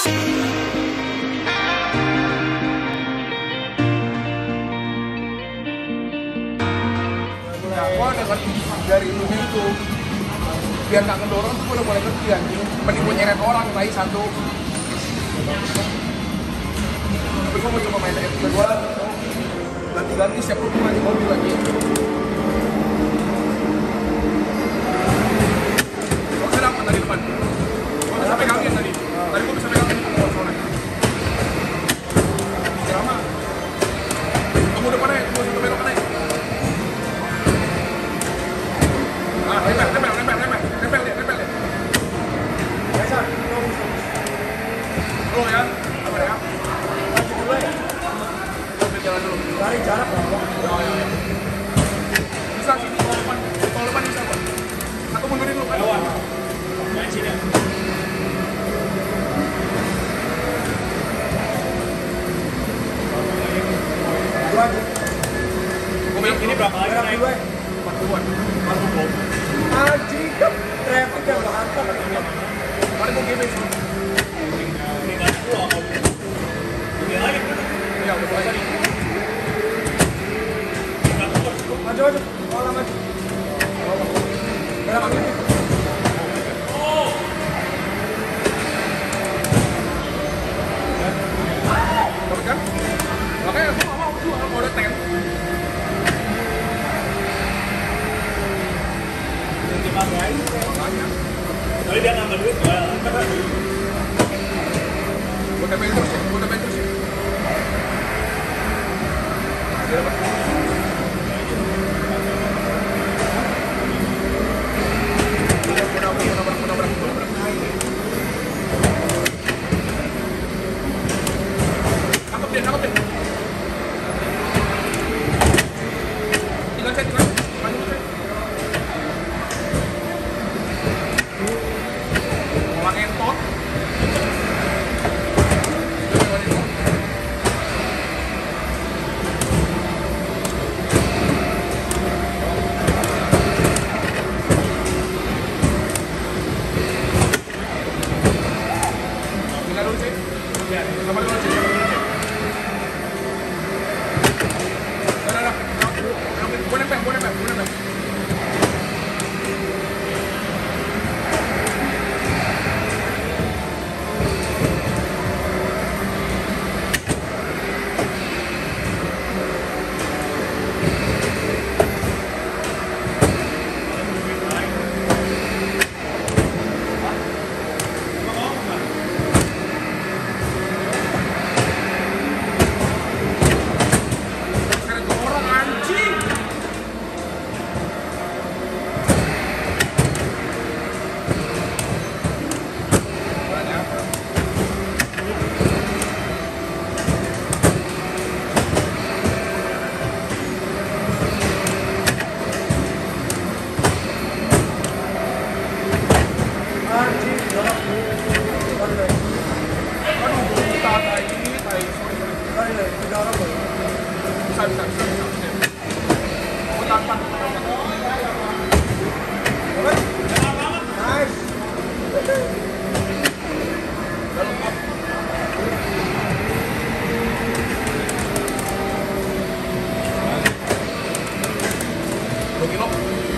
Gua dengar dari lu itu biar nggak ngedorong tuh udah mulai ngerti anjing. Mending gue nyeret orang tai satu. Tapi gue mau coba main F2 lagi. Ganti-ganti setiap lu main mobil lagi. Gue bisa dapat tadi depan. Gue bisa pegangin tadi. Tadi gue bisa pegangin soalnya. Drama. Tunggu depan aja, tunggu sampai depan aja. Nempel deh. Biasa, Lo ya, apa ya? maju dulu ya. Lo jalan dulu. Lari jarak lah. Oh, iya. Bisa sih, kalau depan bisa Pak. Atau mundurin lu kan? Main sini. Dua aja. Gue bilang Ini berapa lagi Merah naik? dua ya. 40-an. Anjing kan traffic yang berhantam. Kemarin gue GB sih. Tinggal 10 apa? Ini lagi kan? Iya, udah mulai tadi. Maju. Bola maju. Merah pagi. Dapat kan? Makanya gue gak mau jual kalau udah ten. Makanya. Tapi dia nambah duit nggak? Gue tepain terus ya. Dia dapat. Menabrak. Tangkap dia. Tinggal cek. Maju cek. Orang entot. Tinggal dulu cek. Sama dulu cek. Udah. Gue nempel. Karena tuh orang anjing. Anjing. Lari deh. Aduh, gue tai. Sorry. Lari deh. 3 orang boleh. Bisa. Gue tahan. Nice. Kilo.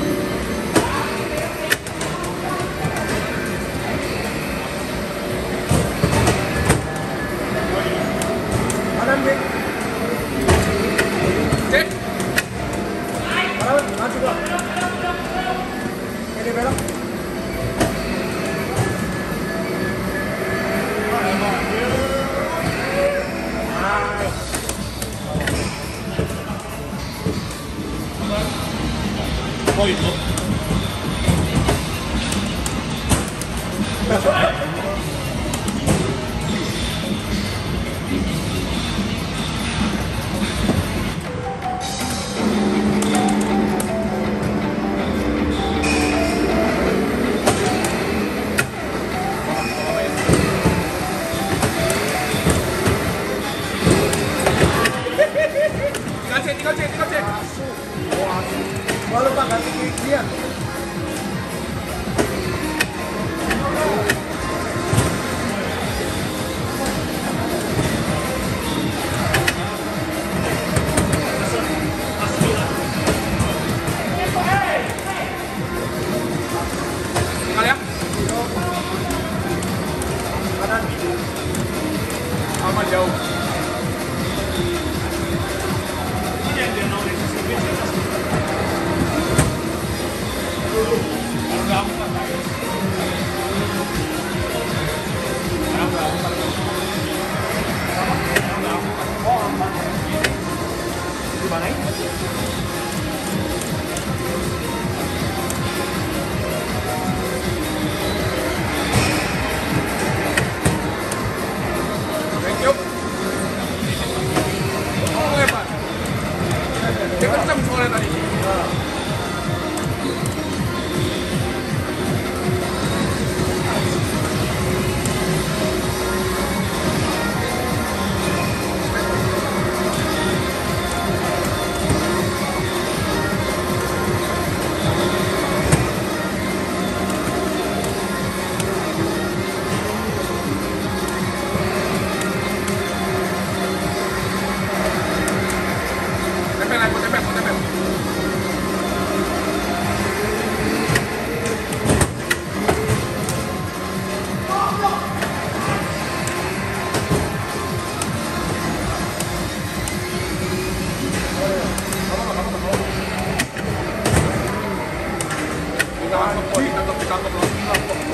Kanan Bik. Cek. Kanan maju gua. Ini belok. Oh itu. Tinggal cek. Gua lupa ganti dia. jauh. Ini yang dia mau di sini. Kalau nggak apa Gimana ini? Thank you. Oh, hebat. Dia kencang suaranya tadi. Tempel, aku tempel, aku tempel. Ditangkap langsung.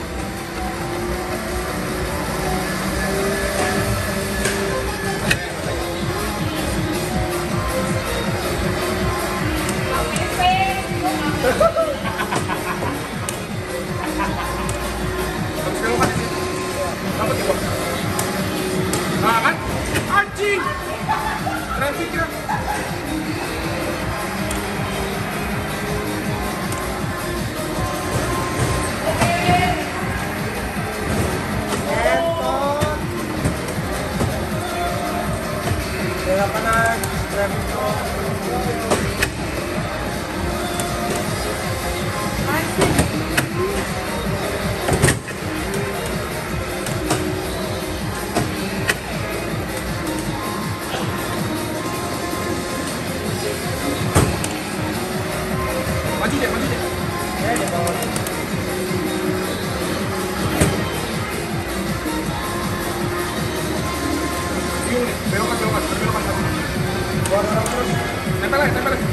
Habis belok kan di sini. Dapat di bawah. Nah kan? Anjing! Traffic ya. Entot. Kaya pa na traffic ko. Maju deh, maju deh. Di bawah. Bingung nih, belokan. Buat orang terus. Tempel lagi.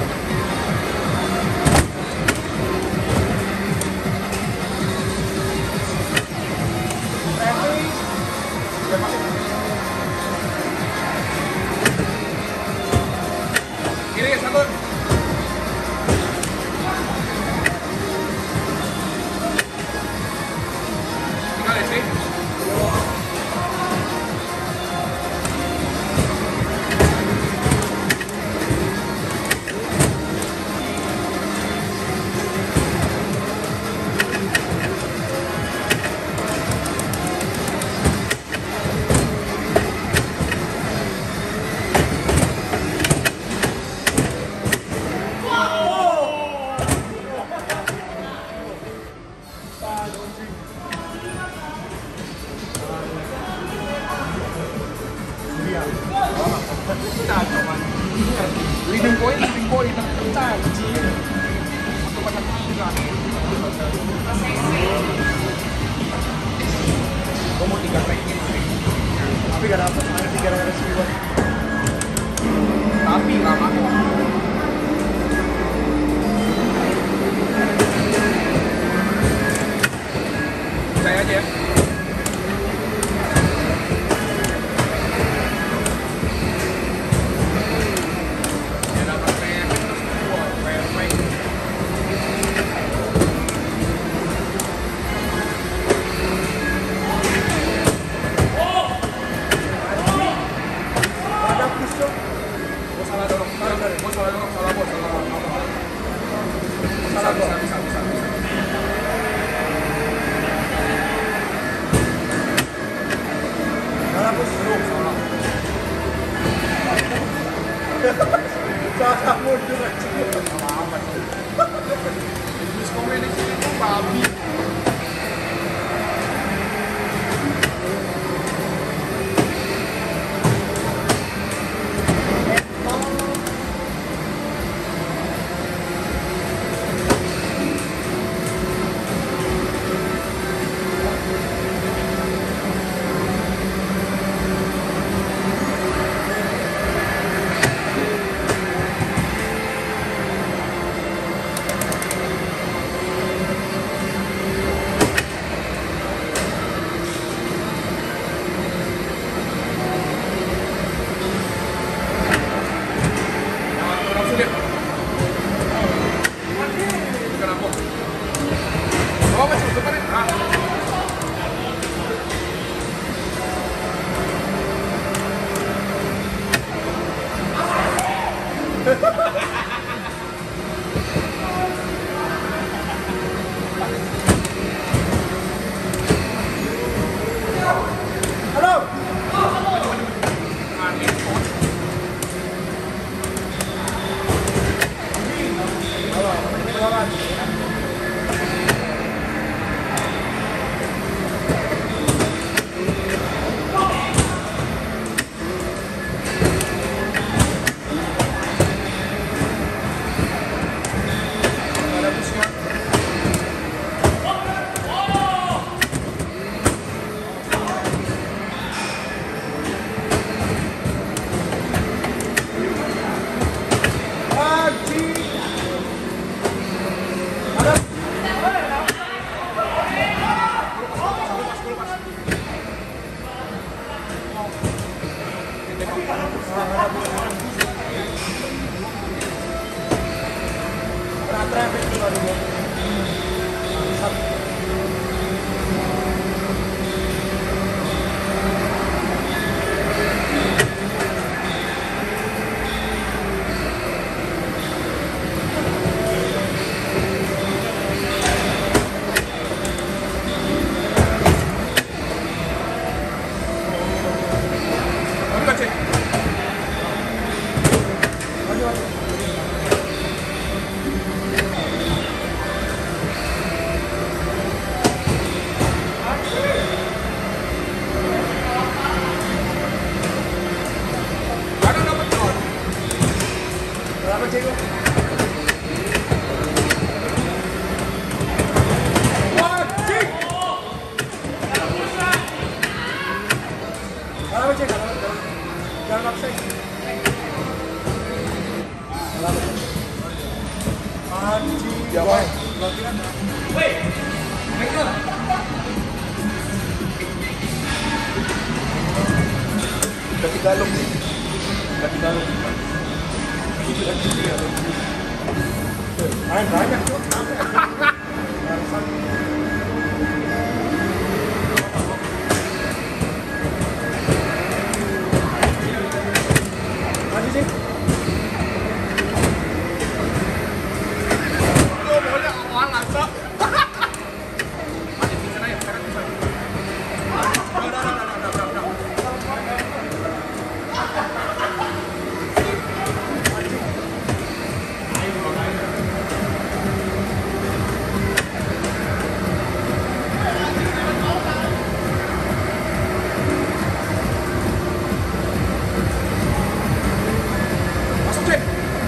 Traffic. Udah masuk. Kiri, satu. Tinggal ya sih. Leading point, pecah anjing. Untuk pasang tiga. Gue mau 3 ranking. Tapi gak dapet, ada 3 RS gua. Tapi lama. Percaya aja ya. Ada pusok. Salah dorong, salah bos. Bisa. Salah pusok. Salah mundur aja. Apa sih? Terus komedi sini tuh babi. galung. Ganti galung. Main banyak tuh. Masih sih. Tuh boleh awal langsung. Masih bisa naik, sekarang bisa. Udah. Masuk, Cek.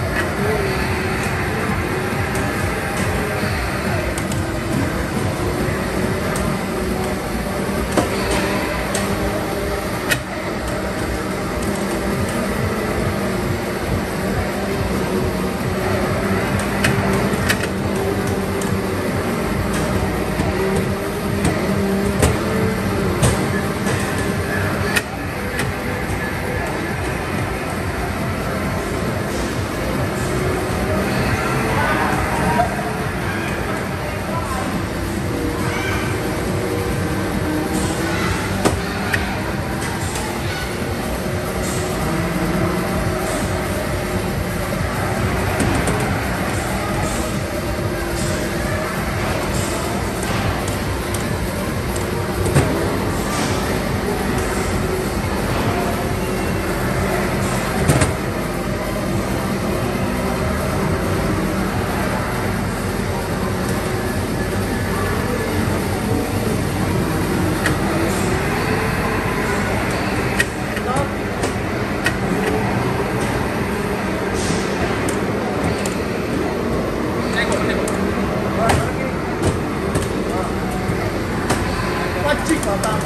Wajib batang.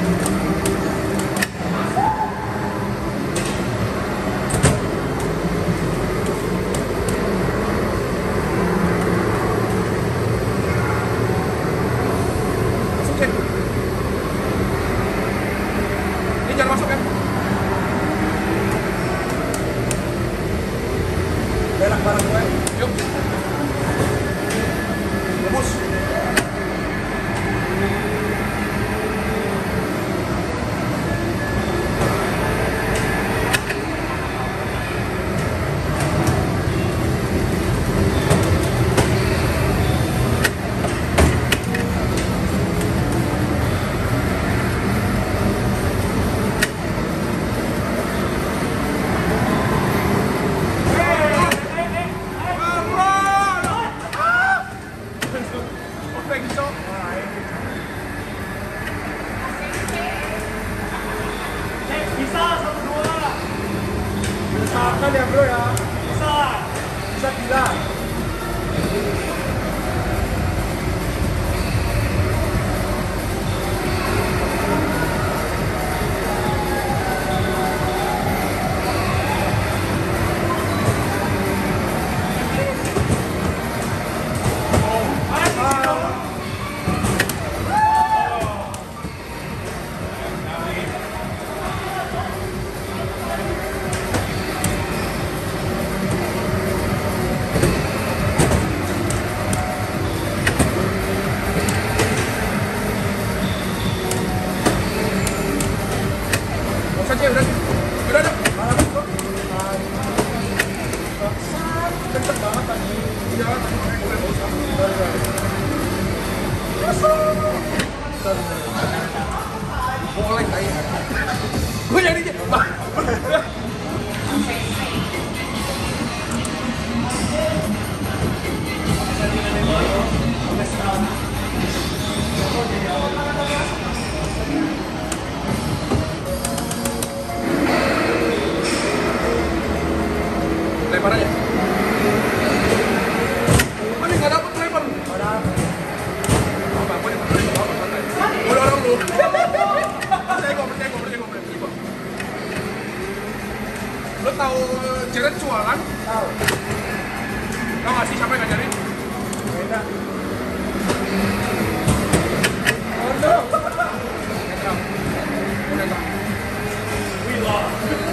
Masuk, Cek. Ini jangan masuk kan? Belak barang gue. Yuk. Rebus. Bisa, 1-2. Usahakan ya bro ya. Bisa. Bisa gila. Saja udah. Udah. Malam bro. Kenceng banget tadi. Iya, tadi makanya gue mau usah. Boleh kayak. Gue jadi lempar aja. Ini nggak dapet lempar. Apa? Gue dapat lempar apa? Santai. Gue dorong lu. Percaya gue. Lo tahu Jared Chua kan? Tahu. Tau nggak sih siapa yang ngajarin? Beda. Oh no. Udah. We lost.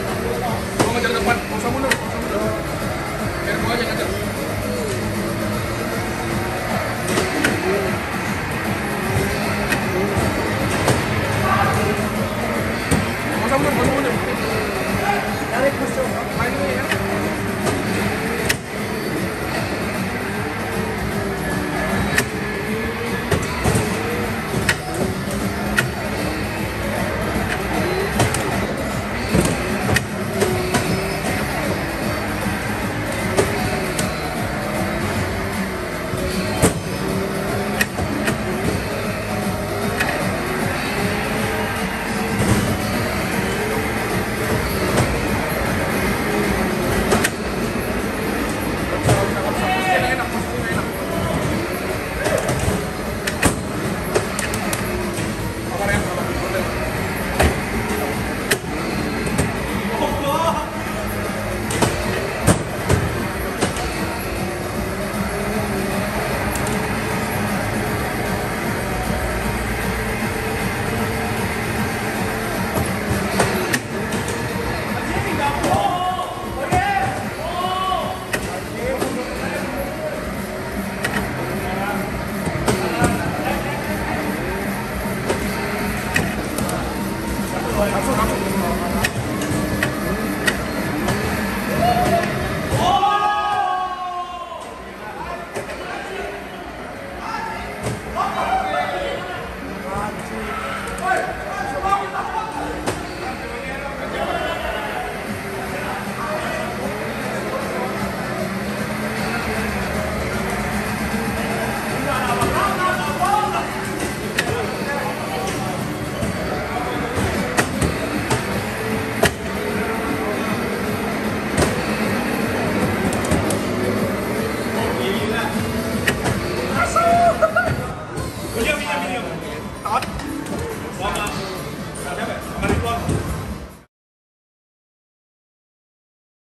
Langsung